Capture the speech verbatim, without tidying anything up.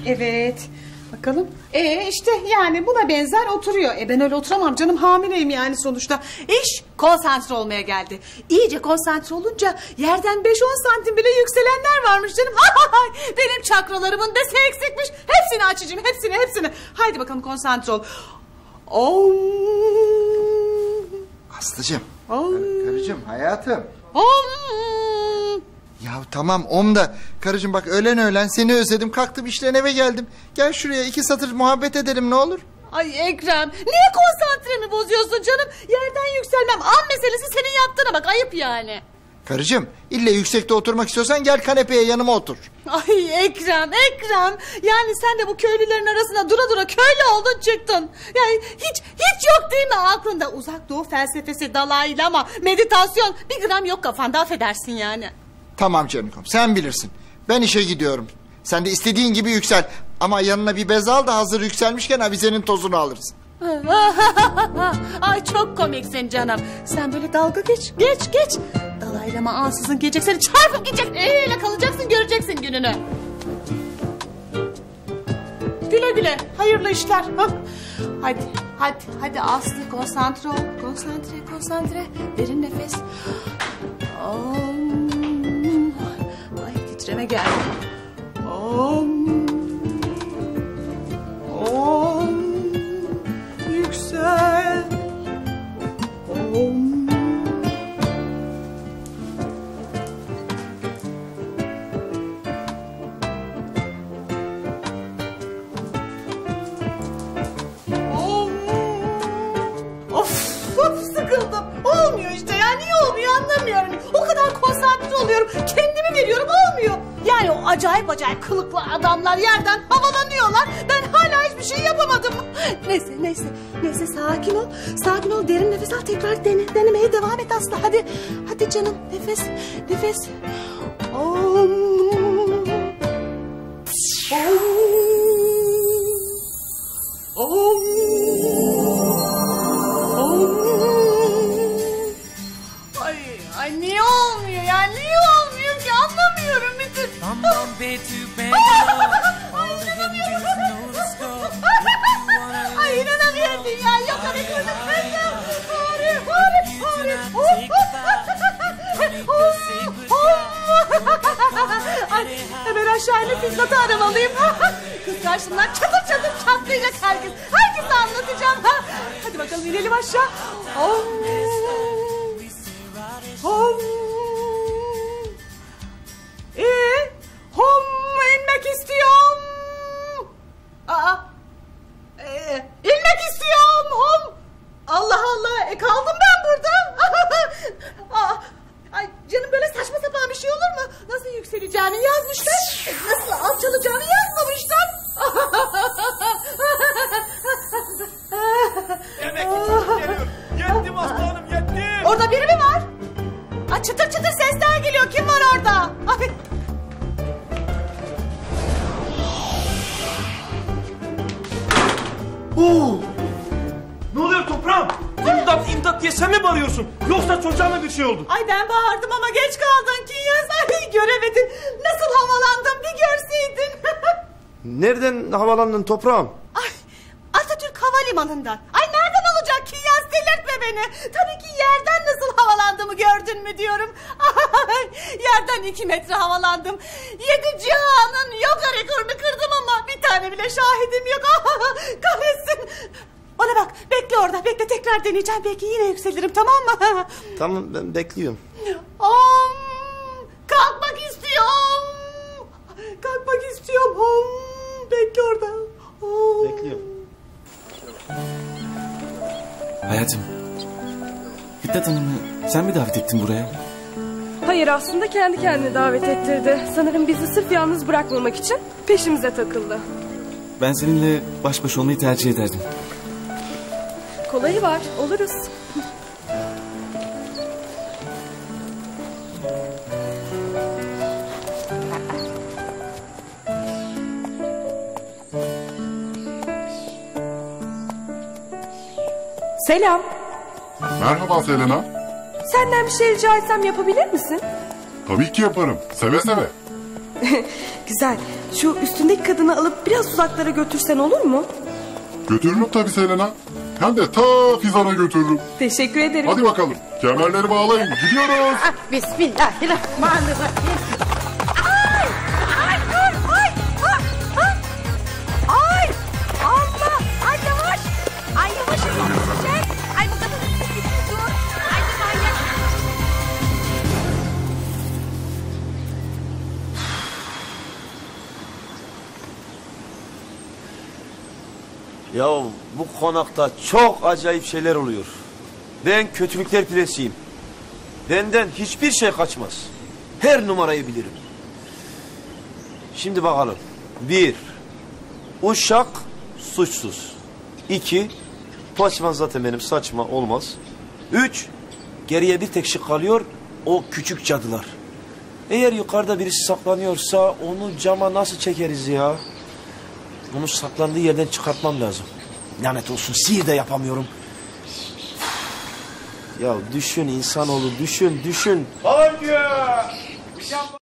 Evet. Bakalım. Ee işte yani buna benzer oturuyor. E ben öyle oturamam canım, hamileyim yani sonuçta. İş konsantre olmaya geldi. İyice konsantre olunca yerden beş on santim bile yükselenler varmış canım. Benim çakralarımın desi eksikmiş. Hepsini açacağım, hepsini hepsini. Haydi bakalım konsantre ol. Om. Aslıcığım. Om. Kar karıcığım hayatım. Om. Ya tamam om da karıcığım bak öğlen öğlen seni özledim, kalktım işten eve geldim. Gel şuraya iki satır muhabbet edelim ne olur. Ay Ekrem, niye konsantremi bozuyorsun canım? Yerden yükselmem, an meselesi senin yaptığına bak, ayıp yani. Karıcığım ille yüksekte oturmak istiyorsan gel kanepeye yanıma otur. Ay Ekrem, Ekrem. Yani sen de bu köylülerin arasında dura dura köylü oldun çıktın. Yani hiç hiç yok değil mi aklında? Uzak Doğu felsefesi, Dalai Lama, meditasyon. Bir gram yok kafanda, affedersin yani. Tamam canım, sen bilirsin. Ben işe gidiyorum. Sen de istediğin gibi yüksel. Ama yanına bir bez al da hazır yükselmişken avizenin tozunu alırız. Ay çok komiksin canım. Sen böyle dalga geç, geç, geç. Dalai Lama ansızın gelecek, seni çarpıp gidecek. Öyle kalacaksın, göreceksin gününü. Güle güle, hayırlı işler. Hadi, hadi, hadi Aslı, konsantre ol. Konsantre, konsantre. Derin nefes. Om. Ay titreme geldi. Om. Om. Yüksel. Om. Of, of sıkıldım. Olmuyor işte ya, niye olmuyor anlamıyorum. O kadar konsantre oluyorum, kendimi veriyorum, olmuyor. Yani o acayip acayip kılıklı adamlar yerden havalanıyorlar. Ben hala hiçbir şey yapamadım. Neyse neyse neyse sakin ol. Sakin ol, derin nefes al, tekrar dene, denemeye devam et Aslı. Hadi hadi canım, nefes nefes. Om. Om. Om. Ay, ay niye olmuyor ya? Niye olmuyor ki? Anlamıyorum bir türlü. Ay inanamıyorum ya. Yok hareket. Hori, hori, hori. Ay hemen aşağı inip Fizgat'ı aramalıyım. Kız karşımdan çatır çatır çatlayacak herkes. Herkese anlatacağım. Hadi bakalım inelim aşağı. Om. Hom. Ee, hom inmek istiyorum. Aa, ee, inmek istiyorum hom. Allah Allah, e kaldım ben burada. Aa, ay canım, böyle saçma sapan bir şey olur mu? Nasıl yükseleceğini yazmışlar, nasıl alçalacağını yazmamışlar. Yemek için geliyorum. Yettim aslanım, yettim. Orada biri mi var? Ay çıtır çıtır sesler geliyor. Kim var orada? Ay. Oo. Ne oluyor toprağım? İmdat imdat diye sen mi bağırıyorsun? Yoksa çocuğa mı bir şey oldu? Ay ben bağırdım ama geç kaldın Kinyas. Ay göremedin. Nasıl havalandım bir görseydin. Nereden havalandın toprağım? Ay Atatürk Havalimanı'ndan. Ay nereden olacak Kinyas, delirtme beni. Tabii ki yerden nasıl havalandığımı gördün mü diyorum. Ay, yerden iki metre havalandım. Yedi cihanın yoga rekorunu kırdım ama bir tane bile şahidim yok. Kahretsin. Bana bak, bekle orada, bekle, tekrar deneyeceğim, belki yine yükselirim, tamam mı? Tamam, ben bekliyorum. Om, kalkmak istiyorum. Kalkmak istiyorum. Om, bekle orada. Om. Bekliyorum. Hayatım, Fitnat Hanım'ı sen mi davet ettin buraya? Hayır, aslında kendi kendine davet ettirdi. Sanırım bizi sırf yalnız bırakmamak için peşimize takıldı. Ben seninle baş başa olmayı tercih ederdim. Kolayı var, oluruz. Selam. Merhaba Selena. Senden bir şey rica etsem yapabilir misin? Tabii ki yaparım. Seve seve. Güzel. Şu üstündeki kadını alıp biraz uzaklara götürsen olur mu? Götürürüm tabii Selena. Hem de ta Fizan'a götürürüm. Teşekkür ederim. Hadi bakalım. Kemerleri bağlayın. Gidiyoruz. Bismillahirrahmanirrahim. Ay! Ay dur! Ay! Ah! Ah! Ay! Allah! Ay yavaş! Ay yavaş yavaş düşecek! Ay bu kadar hızlı gidiyor. Ay manyak! Ya bu konakta çok acayip şeyler oluyor. Ben kötülükler piresiyim. Benden hiçbir şey kaçmaz. Her numarayı bilirim. Şimdi bakalım. Bir, uşak suçsuz. İki, paçman zaten benim saçma olmaz. Üç, geriye bir tek şık kalıyor. O küçük cadılar. Eğer yukarıda birisi saklanıyorsa onu cama nasıl çekeriz ya? Onu saklandığı yerden çıkartmam lazım. Lanet olsun, sihir de yapamıyorum. Ya düşün insanoğlu, düşün, düşün. Baloncu!